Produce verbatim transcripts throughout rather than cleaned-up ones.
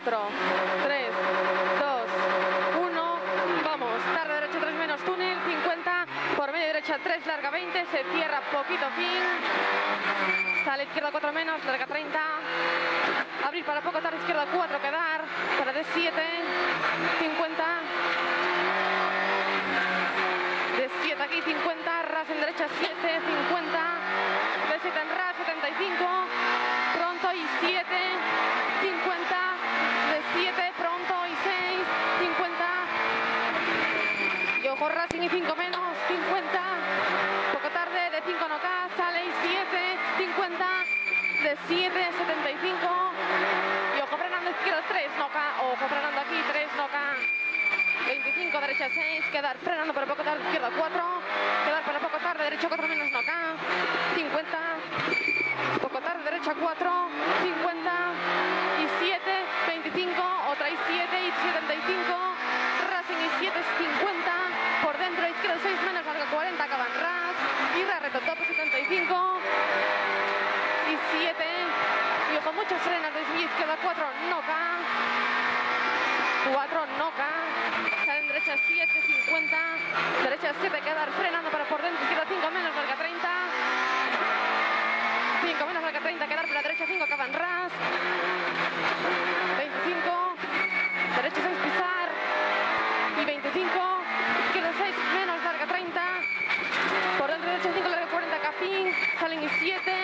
cuatro, tres, dos, uno, vamos, tarde derecha tres menos túnel, cincuenta, por medio derecha tres, larga veinte, se cierra poquito fin, sale izquierda cuatro menos, larga treinta, abrir para poco, tarde izquierda cuatro, quedar, para de siete, cincuenta, de siete aquí, cincuenta, ras en derecha siete, cincuenta, de siete en ras, setenta y cinco, pronto y siete, cincuenta, de siete, pronto y seis, cincuenta, y ojo Racing y cinco menos, cincuenta, poco tarde, de cinco no K, sale y siete, cincuenta, de siete, setenta y cinco, y ojo frenando izquierda tres no K, ojo frenando aquí tres no K, veinticinco, derecha seis, quedar frenando para poco tarde, izquierda cuatro, quedar para poco tarde, derecha cuatro menos no K, cincuenta, poco tarde, derecha cuatro, cincuenta, y siete, veinticinco, otra y siete, y setenta y cinco, Racing y siete, cincuenta, por dentro, izquierda seis menos, larga cuarenta, acaban ras, y ras, reto tope, setenta y cinco, y siete, y ojo, muchas frenas, desde izquierda cuatro, no K, cuatro, no K, salen derecha siete, cincuenta, derecha siete, quedar frenando para por dentro, izquierda cinco menos, larga treinta, cinco menos, larga treinta, quedar por la derecha cinco, acaban ras, veinticinco, derecha seis, pisar, y veinticinco, izquierda seis menos, larga treinta, por dentro derecha cinco, larga cuarenta, cafín, salen y siete,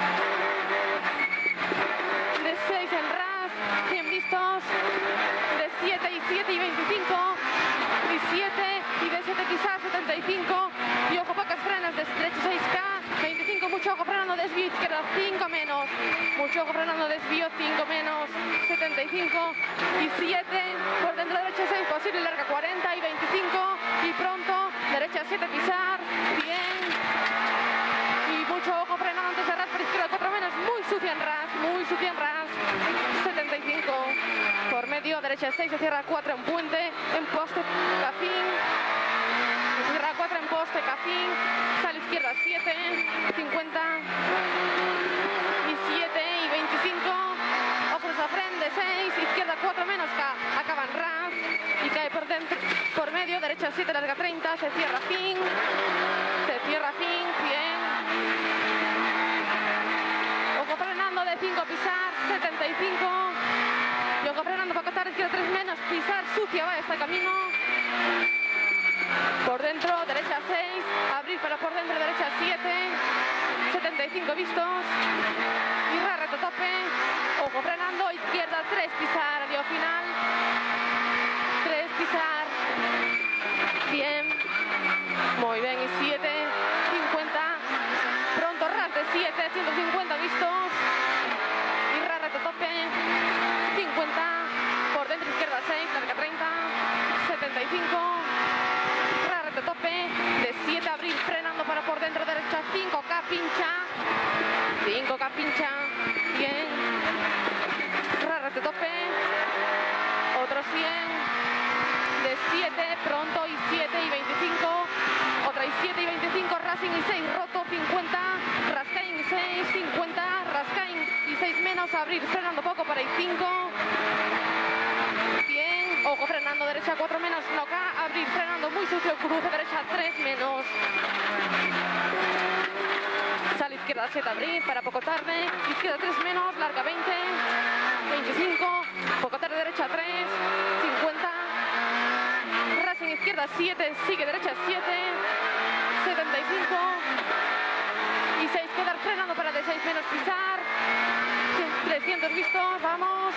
de seis en ras, cien vistos, de siete y siete y veinticinco, y siete y de siete quizás setenta y cinco, y ojo pocas frenas, de derecha seis K, veinticinco, mucho ojo frenando, desvío izquierda cinco menos, mucho ojo frenando, desvío cinco menos, setenta y cinco, y siete, por dentro derecha seis, posible larga cuarenta, y veinticinco, y pronto, derecha siete pisar, cien, y mucho ojo frenando antes de ras, por izquierda cuatro menos, muy sucia en ras, muy sucia en ras, setenta y cinco, por medio, derecha seis, se cierra cuatro en puente, en poste, cafín, se cierra cuatro en poste, cafín, sale izquierda siete, cincuenta, y siete, y veinticinco, ojos a frente, seis, izquierda cuatro menos, K, acaban ras, y cae por dentro, por medio, derecha siete, larga treinta, se cierra fin, se cierra fin, cien, ojo frenando de cinco pisar, setenta y cinco, y ojo frenando para cortar izquierda tres menos, pisar sucia, va este camino, por dentro, derecha seis, abrir para por dentro, derecha siete, setenta y cinco vistos, y ras, reto tope, ojo frenando, izquierda tres, pisar, adiós final, tres, pisar, cien, muy bien, y siete, cincuenta, pronto ras de siete, ciento cincuenta vistos, y ras, reto tope, cincuenta, por dentro izquierda seis, larga treinta, setenta y cinco, ras, reto tope, de siete, abrir, frenando para por dentro, derecha cinco K, pincha, cinco K, pincha, cien, ras, reto tope, otro cien, de siete, pronto, y siete, y veinticinco, otra y siete, y veinticinco, Racing y seis, roto, cincuenta, Rascain y seis, cincuenta, Rascain y seis menos, abrir, frenando poco para y cinco, cien, ojo frenando, derecha cuatro menos, no K, abrir, frenando muy sucio, cruce, derecha tres menos, sale izquierda siete, abrir, para poco tarde, izquierda tres menos, larga veinte, veinticinco, poco tarde, derecha tres, cincuenta, Racing izquierda siete, sigue derecha siete, setenta y cinco, y seis, quedar frenando para de seis menos, pisar, trescientos vistos, vamos,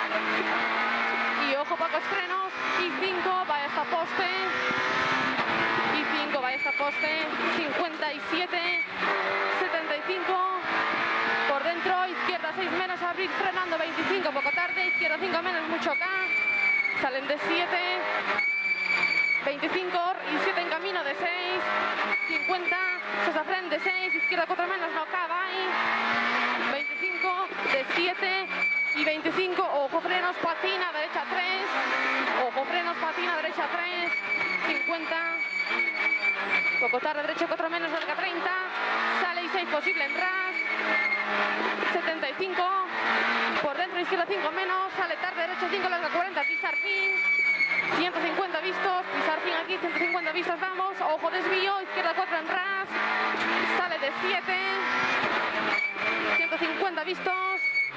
y ojo pocos frenos, y cinco, va hasta poste, y cinco, va hasta poste, cincuenta y siete, setenta y cinco, por dentro, izquierda seis menos, abrir, frenando, veinticinco, poco tarde, izquierda cinco menos, mucho K, salen de siete, veinticinco, y siete en camino, de seis, cincuenta, se safren de seis, izquierda cuatro menos, no K, bye, veinticinco, de siete, y veinticinco, ojo frenos, patina, derecha tres, ojo frenos, patina, derecha tres, cincuenta, poco tarde, derecha cuatro menos, larga treinta, sale y seis posible en ras, setenta y cinco, por dentro izquierda cinco menos, sale tarde, derecha cinco, larga cuarenta, pisar fin. ciento cincuenta vistos, pisar fin aquí, ciento cincuenta vistos, vamos. Ojo desvío, izquierda cuatro en ras. Sale de siete. ciento cincuenta vistos.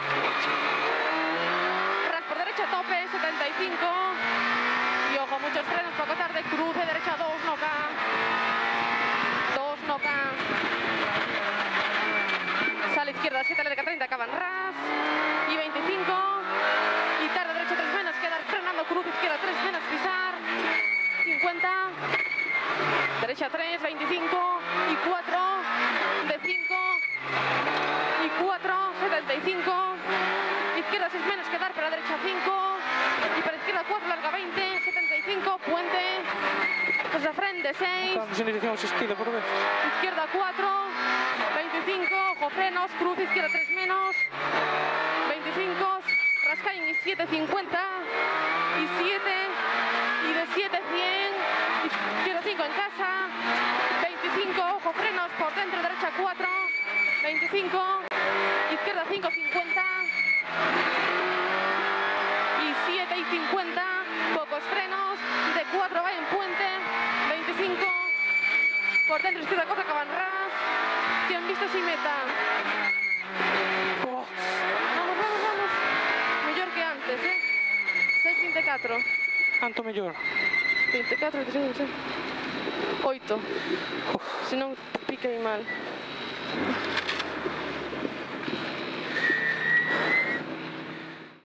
Ras por derecha, tope, setenta y cinco. Y ojo, muchos frenos, poco tarde, cruce, derecha dos, no K. dos, no K. Sale izquierda siete, larga treinta, acaba en ras. Y veinticinco. Y tarde, derecha tres menos, quedar frenando, cruz, izquierda tres menos, pisar. cincuenta. Derecha tres, veinticinco. Y cuatro. De cinco. Y cuatro, setenta y cinco. Izquierda seis menos, quedar para derecha cinco. Y para izquierda cuatro, larga veinte. setenta y cinco, puente. Pues la frente seis. Estamos en dirección asistida por vez. Izquierda cuatro. veinticinco. Ojo frenos, cruz, izquierda tres menos. veinticinco. Rascain y siete cincuenta. Y siete. Y de siete cien. Izquierda cinco en casa. veinticinco. Ojo frenos por dentro, derecha cuatro. veinticinco. Izquierda cinco cincuenta. Y siete y cincuenta. Pocos frenos. De cuatro va en puente. veinticinco. Por dentro, izquierda cuatro, acaban ras. cien vistos y meta. Oh, Vamos, vamos, vamos. Mejor que antes, eh? seis veinticuatro. tanto mellor. veinticuatro, veinticinco, veintiséis. oito. Se non pica mal.